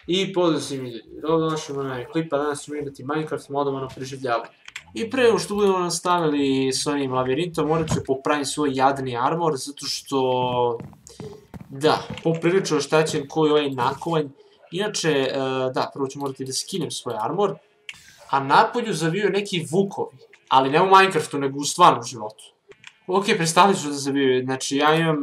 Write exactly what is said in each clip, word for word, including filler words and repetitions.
I pozdrav svim ljudi, dobro došli u onaj klip, a danas ćemo imati Minecraft modovano preživljavanje. I pre nego što budemo nastavili s ovim lavirintom, morat ću popraviti svoj jadni armor, zato što... Da, poprilično oštećen koji ovaj nakovanj. Inače, da, prvo ću morati da skinem svoj armor, a napolju zaviju neki vukovi, ali ne u Minecraftu, nego u stvarnom životu. Ok, predstavit ću da zaviju, znači ja imam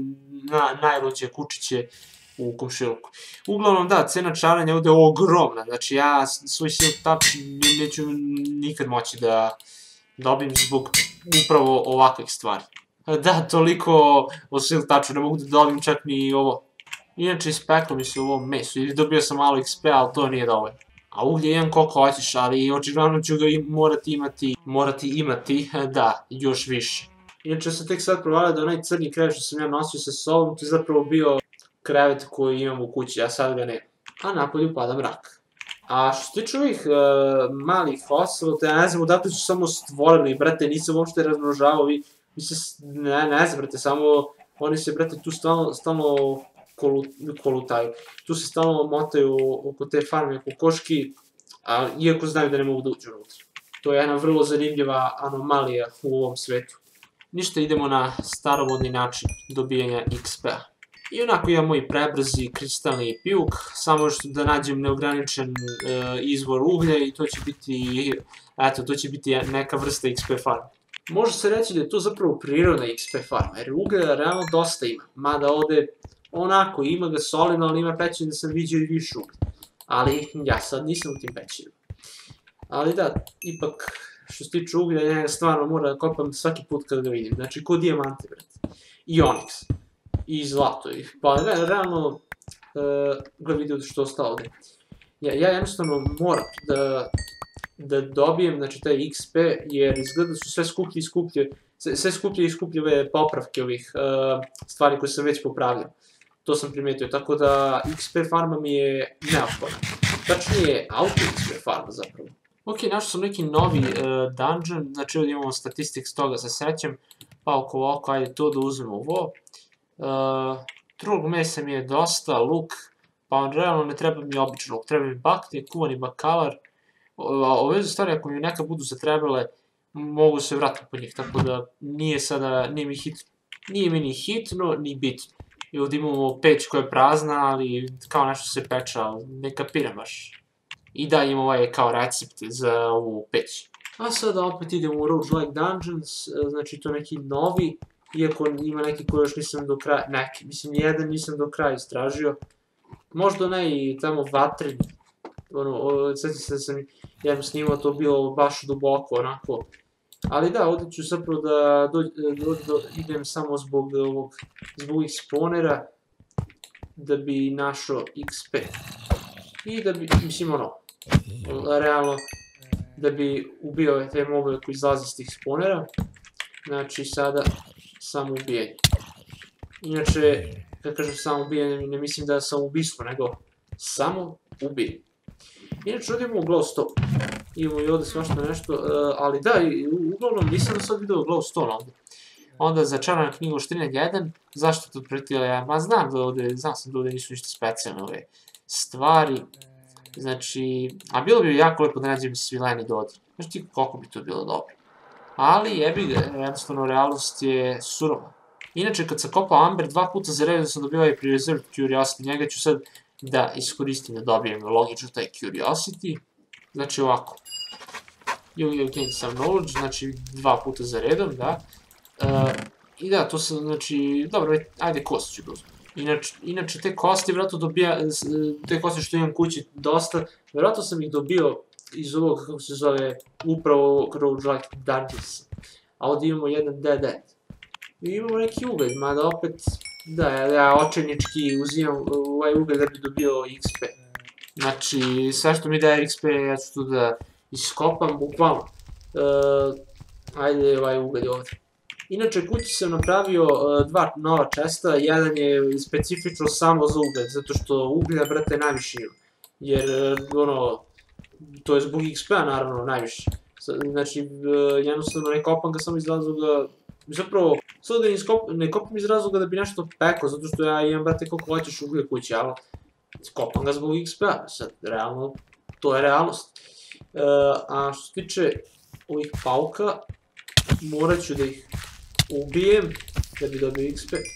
najluđe kučiće u komšiluku. Uglavnom da, cena čaranja ovde je ogromna, znači ja svoj silk touch neću nikad moći da dobijem zbog upravo ovakvih stvari. Da, toliko o silk touchu, ne mogu da dobijem čak ni ovo. Inače ispeklo mi se ovo meso, ili dobio sam malo X P, ali to nije dovoljno. A uglje imam koliko hoćeš, ali očigledno ću ga morati imati, morati imati, da, još više. Inače sam tek sad provalio da onaj crni krevet što sam ja nosio sa sobom, to je zapravo bio krevet koji imam u kući, a sad ga nema. A napolju pada mrak. A što se tiče ovih malih oslota, ja ne znam odakle su samo stvorili, brate, nisam uopšte razmnožavao, vi se, ne znam, brate, samo oni se, brate, tu stalno kolutaju. Tu se stalno motaju oko te farme kokoški, iako znaju da ne mogu da uđu unutra. To je jedna vrlo zanimljiva anomalija u ovom svetu. Ništa, idemo na starovodni način dobijanja X P-a. I onako imam moj prebrzi kristalni pijuk, samo što da nađem neograničen izvor uglja i to će biti, eto, to će biti neka vrsta X P farma. Može se reći da je to zapravo prirodna X P farma, jer uglja realno dosta ima, mada ovde onako ima ga solidno, ali ima pećine da sam vidio i više uglja. Ali ja sad nisam u tim pećinama. Ali da, ipak, što se tiče uglja, ja stvarno moram da kopam svaki put kada ga vidim. Znači, ko dijamante, brate. I oniks. I zlato. Pa, ne, realno, gleda vidio što je ostalo ovde. Ja jednostavno moram da dobijem, znači, taj X P, jer izgleda da su sve skuplje i skuplje, sve skuplje i skuplje ove popravke ovih stvari koje sam već popravljao. To sam primetio, tako da X P farma mi je neophodna. Tačnije, auto X P farma zapravo. Ok, našao sam neki novi dungeon, znači ovdje imamo statistiks toga se sećam, pa oko ovako, ajde to da uzmemo ovo. Drugog mesa mi je dosta, luk, pa realno ne treba mi običan luk, treba mi baklje, kuvani bakalar. Ove stvari ako mi neka budu zatrebale, mogu se vratiti po njih, tako da nije sada, nije mi hitno, nije mi ni hitno, ni bitno. I ovdje imamo peć koja je prazna, ali kao nešto se peče, ali ne kapiram baš. I da, imamo ovaj kao recept za ovu peć. A sada opet idemo u Roguelike Dungeons, znači to neki novi, iako ima neki koji još nisam do kraja, neki, mislim nijedan nisam do kraja istražio. Možda onaj tamo vatreni, ono, sad se da sam jednom snimao, to bilo baš duboko, onako. Ali da, ovdje ću zapravo da idem samo zbog ovog, zbog ovih spawnera, da bi našao X P. I da bi, mislim ono, realno, da bi ubio te mobile koji izlaze s tih spawnera. Znači sada, samo ubijanje. Inače, kad kažem samo ubijanje, ne mislim da sam ubistvo, nego samo ubijanje. Inače, ovdje imamo glowstone. Imamo i ovdje svašta nešto, ali da, uglavnom nisam sad vidio glowstone ovdje. Onda za čarana knjigu Oštrina jedan, zašto to pretila ja? Ma znam da ovdje, znam sam da ovdje nisu ništa specijalne ove stvari. Znači, a bilo bi jako lepo da nađem svileni dodir. Znaš ti koliko bi to bilo dobro. Ali jebi ga, jednostavno realnost je surova. Inače, kad sam kopao Amber dva puta za redom sam dobio ovaj Preserved Curiosity, njega ću sad da iskoristim da dobijem logično taj Curiosity. Znači ovako. You gain some knowledge, znači dva puta za redom, da. I da, to sam, znači, dobro, ajde kost ću da uzmem. Inače, te kosti, vjerojatno dobija, te kosti što imam kući dosta, vjerojatno sam ih dobio iz ovog, kako se zove, upravo Roguelike Dungeons. A ovdje imamo jedan dead end. I imamo neki ugalj, mada opet, da, ja očajnički uzimam ovaj ugalj da bi dobio X P. Znači, sve što mi daje X P, ja ću tu da iskopam, bukvalno. Ajde ovaj ugalj ovdje. Inače, kući sam napravio dva nova česta, jedan je specifično samo za ugalj, zato što uglja, brate, najviše ima. Jer, ono, to je zbog X P-a, naravno, najviše. Znači, jednostavno ne kopam ga samo iz razloga, zapravo, sad da ne kopam iz razloga da bi nešto pekao, zato što ja imam, brate, koliko hoćeš uglja kući, ali Kopam ga zbog X P-a, sad, realno, to je realnost. A što se tiče ovih pauka, morat ću da ih ubijem, da bi dobio X P.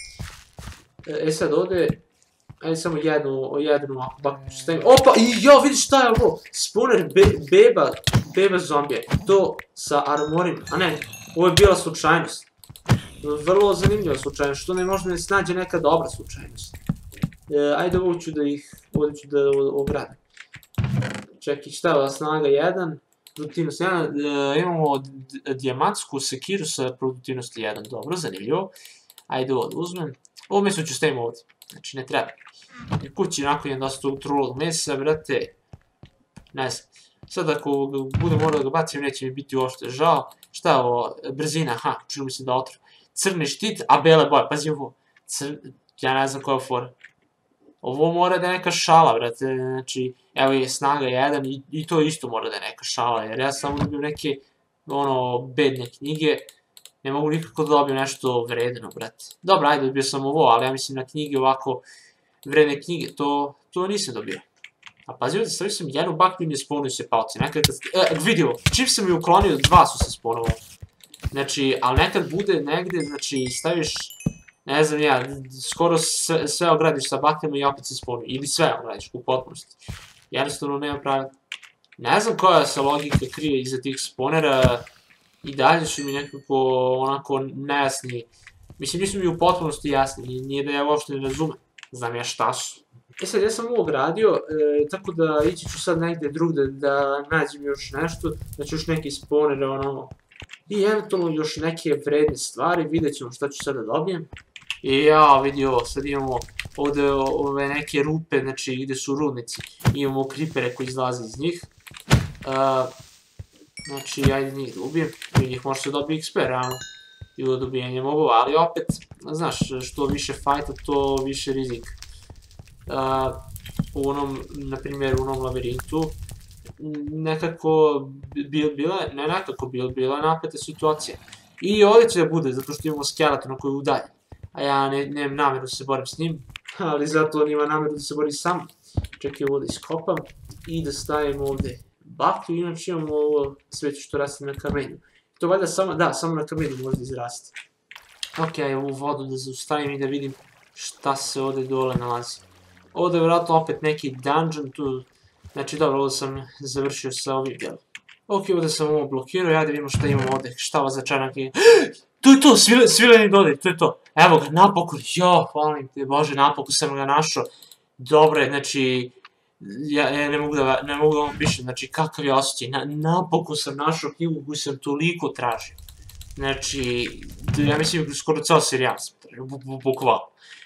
E sad ovde, ajde samo jednu, jednu ovako ću stavim. Opa, i ja vidiš šta je ovo, spawner beba, beba zombije, to sa armorima, a ne, ovo je bila slučajnost. Vrlo zanimljiva slučajnost, što ne možda ne snađe neka dobra slučajnost. Ajde ovo ću da ih, ovdje ću da ogradim. Čekaj, šta je ova snaga jedan, produktivnost jedan, imamo dijamantsku sekiru sa produktivnosti jedan, dobro, zanimljivo. Ajde ovo da uzmem, ovo meso ću stavim ovdje, znači ne treba. Kući nakon je dosta trulog mesa, brate, ne znam. Sad ako budem morao da ga bacim, neće mi biti uopšte žao. Šta je ovo, brzina, aha, čuli mi se da otrov. Crni štit, a bele boje, pazi ovo, ja ne znam koja je fora. Ovo mora da je neka šala, brate, znači, evo je snaga jedan i to isto mora da je neka šala, jer ja samo dobijem neke, ono, bedne knjige, ne mogu nikako da dobijem nešto vredeno, brate. Dobro, ajde, dobio sam ovo, ali ja mislim na knjige ovako, vredne knjige, to nisam dobio. A pazi ovdje, stavio sam jednu baklju i mi je spawnuju se palci, nekad kad, e, vidio, čim sam ju uklonio, dva su se spawnovali. Znači, ali nekad bude negde, znači, staviš, ne znam ja, skoro sve ogradiš sa bakljama i opet se spawnuju, ili sve ogradiš u potpunosti. Jednostavno nema pravila. Ne znam koja se logika krije iza tih spawnera, i dalje su mi nekako onako nejasni, mislim nisu mi u potpunosti jasni, nije da ja uopšte ne razumem, znam ja šta su. E sad, ja sam ovo gradio, tako da ići ću sad negdje drugde da nađem još nešto, znači još neki spawnere, ono, i eventualno još neke vredne stvari, vidjet ćemo šta ću sad da dobijem. I ja vidio, sad imamo ovdje ove neke rupe, znači gdje su rudnici, imamo kripere koji izlaze iz njih. Znači, ajde njih da ubijem, i njih može se dobiti X P, realno, ili dobijenjem ovo, ali opet, znaš, što više fajta, to više rizika. U onom, na primjer, u onom labirintu, nekako bila, ne nekako bila napeta situacija. I ovdje će da bude, zato što imamo skeletona koji je udaljen. A ja nemam namjeru da se borim s njim, ali zato on ima namjeru da se bori sam. Čekaj, ovo da iskopam i da stavim ovdje baklju, inače imamo ovo sveće što raste na kamenju. To valjda samo, da, samo na kamenju možda izrasti. Ok, ovu vodu da zaustavim i da vidim šta se ovdje dole nalazi. Ovdje je vjerojatno opet neki dungeon tu, znači dobro, ovdje sam završio sa ovim dijelom. Ok, ovdje sam ovo blokirao, ja da vidimo šta imamo ovdje, šta ovo za čarnak je. To je to, svileni dodir, to je to. Evo ga, napokon, jo, hvalim te Bože, napokon sam ga našao. Dobro je, znači, ja ne mogu da vam pišem, znači kakav je osjećaj, napokon sam našao knjigu koju sam toliko tražio. Znači, ja mislim skoro ceo serijal sam tražio, bukvalno.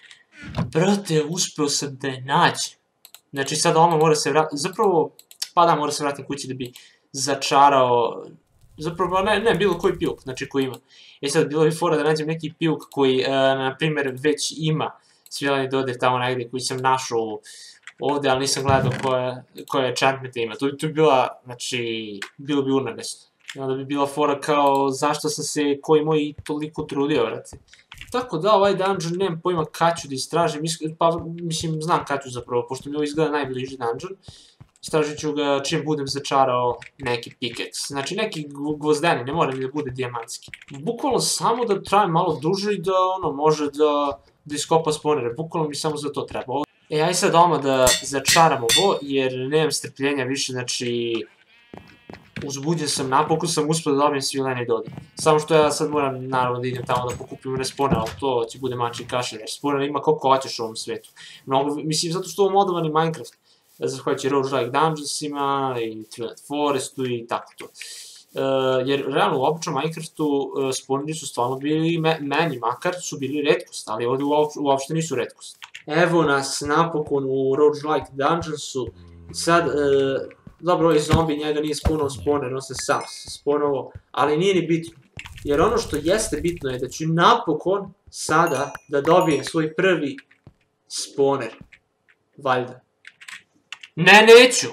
Brate, uspeo sam da je nađem. Znači sad ono mora se vratiti, zapravo, pa da, mora se vratiti kući da bi začarao, zapravo ne, bilo koji pijuk, znači koji ima. E sad, bilo bi fora da nađem neki pijuk koji, na primjer, već ima svileni dodir tamo negdje koji sam našao ovdje, ali nisam gledao koje enchantmente ima. To bi bila, znači, bilo bi urnebesno. I onda bi bila fora kao zašto sam se koji moj toliko trudio, vrati. Tako da, ovaj dungeon nemam pojma kad ću da istražim, pa mislim znam kad ću zapravo, pošto mi ovo izgleda najbliži dungeon. Istražit ću ga čim budem začarao neki pickaxe, znači neki gvozdeni, ne mora da bude dijamantski. Bukvalno samo da traje malo duže i da ono može da iskopa spawnere, bukvalno mi samo za to treba. E, aj sad odmah da začaram ovo, jer nemam strpljenja više, znači uzbuđen sam, napokon sam uspio da dobijem svileni dodir. Samo što ja sad moram naravno da idem tamo da pokupim respawnera, ali to će bude mači kašelj, jer spawnera ima koliko hoćeš u ovom svetu. Mislim, zato što je ovo modovani Minecraft, zahvaljujući Roguelike Dungeonsima i Twilight Forestu i tako to. Jer realno u običnom Minecraftu spawneri su stvarno bili, meni makar, su bili retkost, ali ovdje uopšte nisu retkost. Evo nas napokon u Roguelike Dungeonsu, sad, dobro, ovaj zombi njega nije spawnao spawner, on se sam spawnovao, ali nije ni bitno. Jer ono što jeste bitno je da ću napokon sada da dobijem svoj prvi spawner. Valjda. Ne, neću!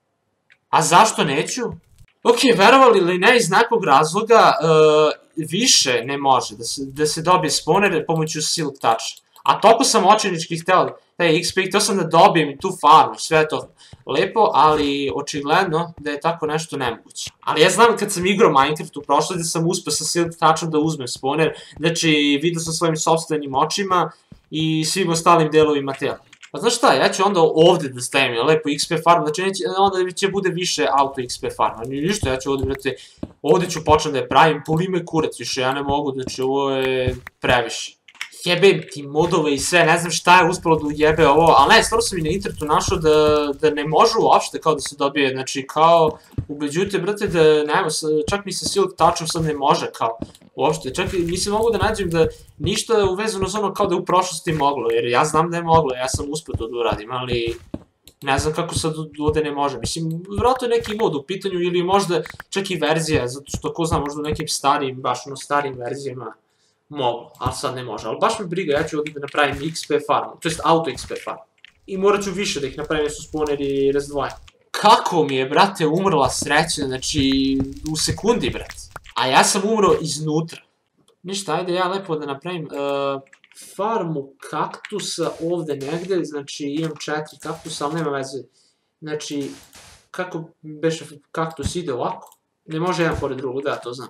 A zašto neću? Ok, verovali ili ne, iz nekog razloga više ne može da se dobije spawner pomoću silk toucha. A toliko sam očajnički hteo, taj X P, hteo sam da dobijem i tu farmu, sve to lepo, ali očigledno da je tako nešto nemoguće. Ali ja znam kad sam igrao Minecraft u prošlosti da sam uspeo sa Silk Touchom da uzmem spawner, znači vidio sam svojim sopstvenim očima i svim ostalim delovima tela. Pa znaš šta, ja ću onda ovde da stavim lepo X P farmu, znači onda će bude više auto X P farma, ništa, ja ću ovde, brate, ovde ću početi da je pravim, boli me kurac više, ja ne mogu, znači ovo je previše. Jebem ti modove i sve, ne znam šta je uspelo da ujebe ovo, ali ne, stvarno sam i na internetu našao da ne može uopšte kao da se dobije, znači kao, ubeđujte, brate, da nema, čak ni sa Silk Touchom sad ne može kao, uopšte, čak i nisam mogu da nađem da ništa je uvezano za ono kao da je u prošlosti moglo, jer ja znam da je moglo, ja sam uspio to da uradim, ali ne znam kako sad ovde ne može, mislim, vjerojatno je neki mod u pitanju ili možda čak i verzija, zato što ko zna, možda u nekim starijim, baš ono starijim verzijama moglo, ali sad ne može, ali baš me briga, ja ću ovdje da napravim X P farmu, to jest auto X P farmu. I morat ću više da ih napravim, jer su spawneri razdvojeni. Kako mi je, brate, umrla sreća, znači, u sekundi, brate. A ja sam umro iznutra. Ništa, ajde ja lepo da napravim farmu kaktusa ovde negde, znači imam četiri kaktusa, ali nema veze. Znači, kako beše kaktus ide ovako? Ne može jedan pored drugog, da, to znam.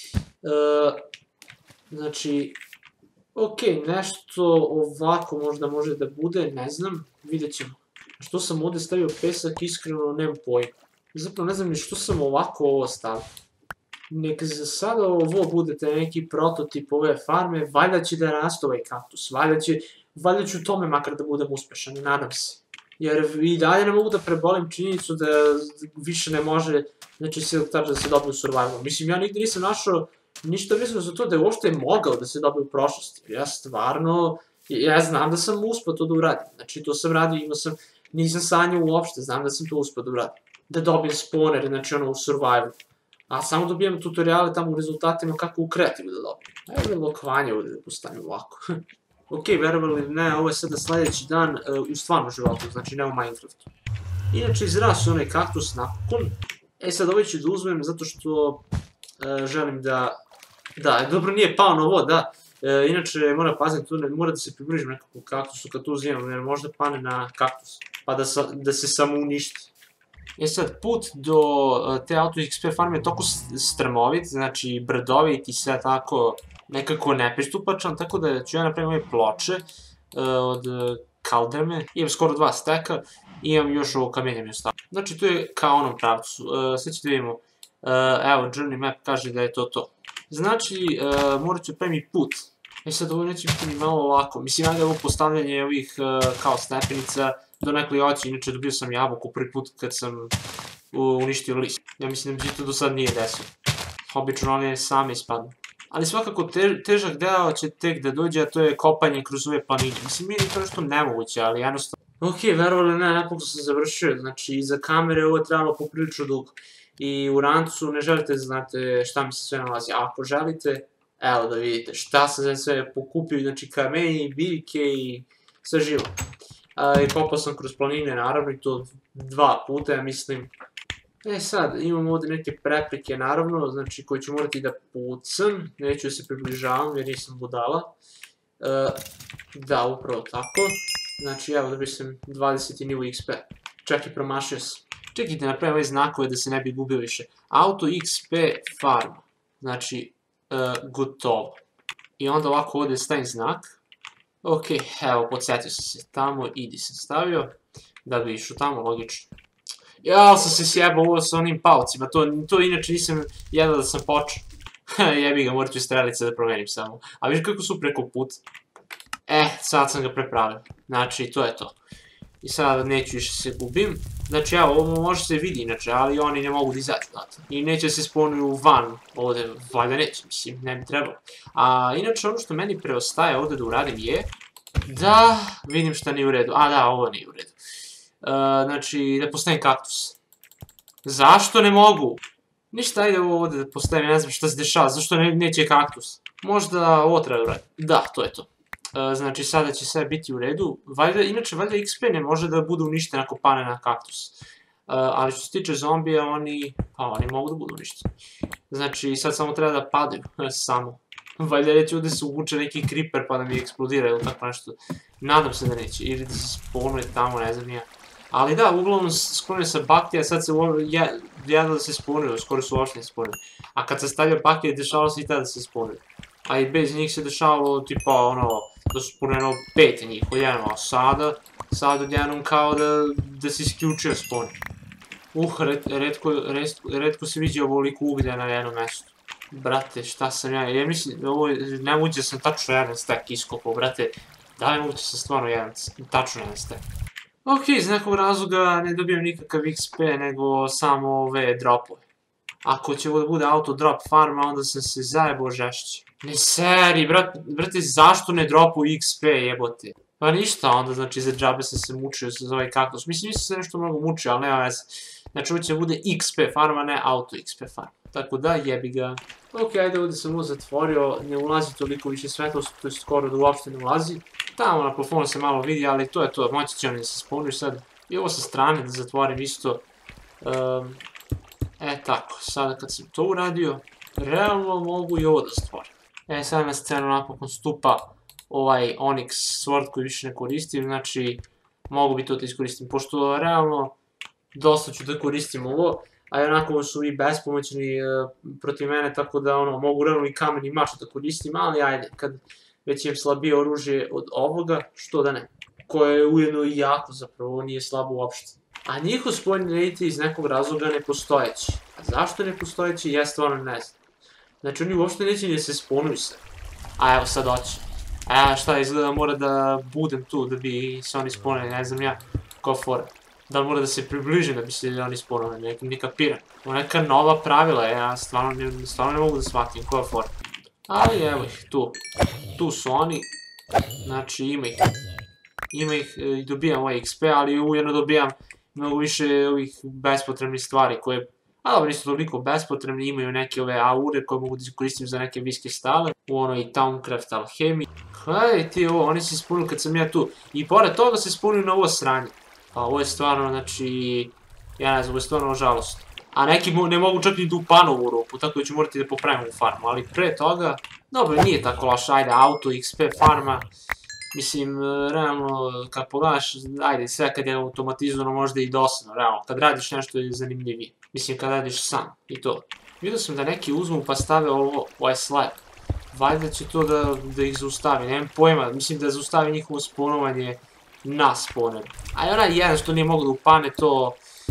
Znači, okej, nešto ovako možda može da bude, ne znam, vidjet ćemo. Što sam ovde stavio pesak, iskreno nemam pojma. Zapravo ne znam ni što sam ovako ovo stavio. Nek za sada ovo budete neki prototip ove farme, valjda će da raste ovaj kaktus, valjda će, valjda ću u tome makar da budem uspešan, nadam se. Jer i dalje ne mogu da prebolim činjenicu da više ne može, znači Silk Touch da se dobije u survival. Mislim, ja nigde nisam našao ništa vezano za to da je uopšte mogao da se dobije u prošlosti. Ja stvarno, ja znam da sam uspio to da uradim. Znači, to sam radio, imao sam, nisam sanjao uopšte, znam da sam to uspio da uradim. Da dobijem spawner, znači ono u survival. A samo dobijam tutoriale tamo u rezultatima kako u kreativu da dobijem. Evo je lokvanje ovdje da postavim ovako. Ok, verovali ili ne, ovo je sada sledeći dan u stvarnom životu, znači ne u Minecraftu. Inače, izrasu onaj kaktus napokon. E sad ovaj ću da uzmem zato što želim da... Da, dobro nije pao na ovo, da. Inače, mora paziti tu, mora da se približim nekakvom kaktusu kad tu uzimam, jer možda pane na kaktus, pa da se samo uništi. E sad, put do te auto X P farme je toliko strmovit, znači brdovit i sve tako nekako nepristupačan, tako da ću ja napravim ove ploče od kaldrme, imam skoro dva steka, imam još ovo kamenje mi ostavio. Znači, tu je kao onom pravcu, sad ćete vidimo, evo, journey map kaže da je to to. Znači, morat ću pravim put. E sad, ovo neće biti ni malo ovako, mislim, ajde ovo postavljanje ovih kao stepenica, do nekoj oći, inače dobio sam jabuku prvi put kad sam uništio list. Ja mislim da mi to do sad nije desilo. Obično one same ispadnu. Ali svakako težak deo će tek da dođe, a to je kopanje kroz ove planine. Mislim, meni je to nešto nemoguće, ali jednostavno... Ok, verovali ne, napokon sam završio, znači iza kamere ovo je trebalo poprilično dugo. I u rancu ne želite da znate šta mi se sve nalazi, a ako želite, evo da vidite šta sam sve pokupio, znači kamenje, biljke i sve živo. I kopao sam kroz planine, naravno, i to dva puta, ja mislim. E sad, imam ovdje neke prepreke, naravno, znači koje ću morati da pucam, neću da se približavam jer nisam budala. Da, upravo tako. Znači, evo da bi sam dvadeseti nivo X P. Čak i promašio sam. Čekajte, napravim ove znakove da se ne bi gubio više. Auto X P farma. Znači, gotovo. I onda ovako ovdje stavim znak. Ok, evo, podsjetio sam se tamo, idi sam stavio, da bi išao tamo, logično. Jao, sam se sjebao ovo sa onim palcima, to inače nisam jedao da sam počeo. Jebi ga, morat ću strelice da promenim samo. A viš kako su preko put? Eh, sad sam ga prepravio. Znači, to je to. I sad neću više se gubim. Znači, evo, ovo može se vidi inače, ali oni ne mogu da izađu odatle. I neće se spawnuju van ovde, valjda neće, mislim, ne bi trebalo. A inače, ono što meni preostaje ovde da uradim je da vidim šta nije u redu. A da, ovo nije u redu. Znači, da postavim kaktus. Zašto ne mogu? Ništa, ajde ovo ovde da postavim, ne znam šta se dešava, zašto neće kaktus? Možda ovo treba da uradim. Da, to je to. Znači, sada će sve biti u redu. Inače, valjda X P ne može da bude uništen ako pane na kaktus. Ali što se tiče zombija, oni, pa oni mogu da budu uništeni. Znači, sad samo treba da padaju, samo. Valjda neće ovdje se uvuče neki creeper pa da mi eksplodira ili tako nešto. Nadam se da neće, ili da se spawnuje tamo, ne znam ja. Ali da, uglavnom sklonio sam baklje, a sad se jedno da se spawnuju, skoro su uopšte ne spawnuju. A kad se stavljaju baklje, dešavalo se i tada da se spawnuju. A i bez njih se dešavalo, tipa, ono, da su spawnuju pet njih odjednom, a sada, sad odjednom kao da se isključio spawn. Uh, redko se vidio ovoliko uglja na jednom mjestu. Brate, šta sam ja, ja mislim, ovo je, nemoguće da sam tačno jedan stack iskopao, brate. Da li moguće da sam stvarno jedan, tačno jedan stack. Ok, iz nekog razloga ne dobijam nikakav X P, nego samo ove dropove. Ako će ovo da bude auto drop farma, onda sam se zajebao žešće. Ne seri, brate, zašto ne dropu X P, jebote? Pa ništa, onda znači za džabe sam se mučio za ovaj kaktus. Mislim, nisam se nešto mnogo mučio, ali nema veze. Znači ovo će da bude X P farma, ne auto X P farma. Tako da, jebi ga. Ok, ajde, ovdje sam ovo zatvorio, ne ulazi toliko više svetlosti, to je skoro da uopšte ne ulazi. Tamo na plafonu se malo vidi, ali to je to, moći će oni da se spawnuju sad. I ovo sa strane da zatvorim isto. E tako, sada kad sam to uradio, realno mogu i ovo da stvorim. E, sad na scenu napokon stupa ovaj Onyx Sword koji više ne koristim, znači mogu bi to da iskoristim, pošto realno dosta ću da koristim ovo, a onako su i bespomoćni protiv mene, tako da ono, mogu realno i kamen i mač da koristim, ali ajde, kad već imam slabije oružje od ovoga, što da ne. Koje je ujedno i jako zapravo, nije slabo uopšte. A njihov spawn rate iz nekog razloga ne postojeći. A zašto ne postojeći, ja stvarno ne znam. Znači oni uopšte neće ni se spawnuju sve. A evo sad hoće. Evo šta, izgleda mora da budem tu da bi se oni spawnuli, ne znam ja, kao fora. Da li mora da se približim da bi se oni spawnuli, ne kapiram. Ovo neka nova pravila, ja stvarno ne mogu da shvatim koja fora. Ali evo ih, tu. Tu su oni. Znači ima ih. Ima ih i dobijam ovaj X P, ali ujedno dobijam mnogo više ovih bespotrebnih stvari koje, a dobro, nisu toliko bespotrebni, imaju neke ove aure koje mogu da koristim za neke viske stale, u onoj Towncraft alhemiji. Hej ti ovo, oni se ispunili kad sam ja tu. I pored toga se ispunili na ovo sranje. Pa ovo je stvarno, znači, ja ne znam, ovo je stvarno žalostno. A neki ne mogu čak ni da upanu u rupu, tako da ću morati da popravim u farmu, ali pre toga, dobro, nije tako loše, ajde, auto, X P farma. Mislim, realno, kad pogledaš, ajde, sve kad je automatizovano možda i dosadno, realno, kad radiš nešto je zanimljivije. Mislim, kad radiš sam, i to. Vidio sam da neki uzmu pa stave ovo, ovaj slab. Valjda će to da ih zaustavi, nemam pojma, mislim da zaustavi njihovo spawnovanje na spawner. A i onaj jedan što nije mogu da upane, to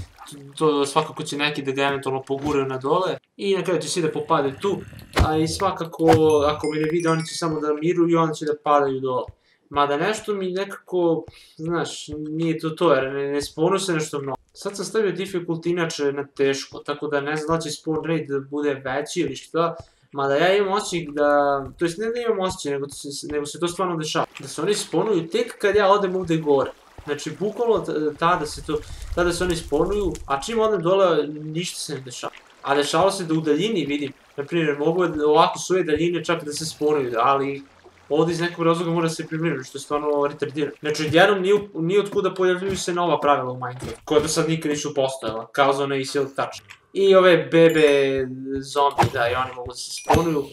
svakako će neki da ga eventualno poguraju na dole. I na kraju će svi da popade tu, a i svakako, ako me ne vide, oni će samo da miruju i oni će da padaju dole. Mada nešto mi nekako, znaš, nije to to, jer ne spawnu se nešto mnogo. Sad sam stavio difficulty inače na teško, tako da ne znam da li će spawn rate da bude veći ili šta. Mada ja imam osjećaj da, to jest ne da imam osjećaj, nego se to stvarno dešava. Da se oni spawnuju tek kad ja odem ovde gore. Znači, bukvalno tada se to, tada se oni spawnuju, a čim odem dole, ništa se ne dešava. A dešava se da u daljini vidim, na primjer, mogu ovako svoje daljine čak da se spawnuju, ali ovdje iz nekog razloga mora se približiti, što je stvarno retardirano. Znači, odjednom nije od kuda pojavljuju se nova pravila u Minecraft, koja do sad nikad nisu postojala, kao za one i Silk Touch. I ove bebe zombi, da, i oni mogu da se spawnuju.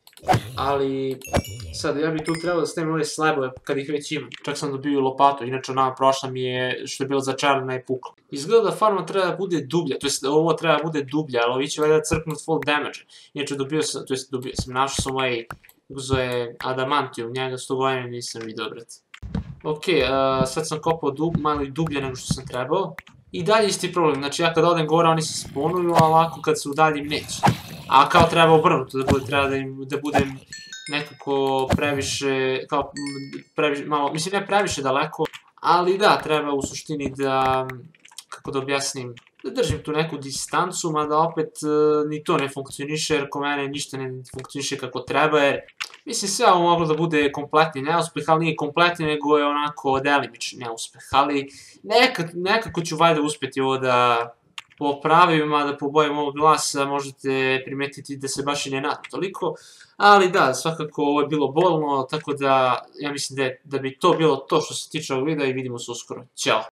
Ali, sad, ja bi tu trebao da stavim ove slabove kad ih već imam. Čak sam dobio lopatu, inače ona prošla mi je, što je bilo začarana je pukla. Izgleda da farma treba da bude dublja, to jest ovo treba da bude dublja, ali ovi će valjda crknut full damage. Inače dobio sam, to jest dobio sam, našao sam ovaj, kako zove Adamantium, njega sto godina nisam vidio, brate. Ok, sad sam kopao malo i dublje nego što sam trebao. I dalje isti problem, znači ja kad odem gore oni se spawnuju, a ovako kad se udaljim neće. A kao treba obrnuto, treba da budem nekako previše, kao previše, malo, mislim ne previše daleko, ali da, treba u suštini da, kako da objasnim, da držim tu neku distancu, mada opet ni to ne funkcioniše, jer ko mene ništa ne funkcioniše kako treba, jer mislim sve ovo moglo da bude kompletni neuspeh, ali nije kompletni, nego je onako delimični neuspeh, ali nekako ću valjda uspjeti ovo da popravim, a da po bojem ovog glasa možete primetiti da se baš i ne nadam toliko, ali da, svakako ovo je bilo bolno, tako da ja mislim da bi to bilo to što se tiče ovog videa i vidimo se uskoro. Ćao!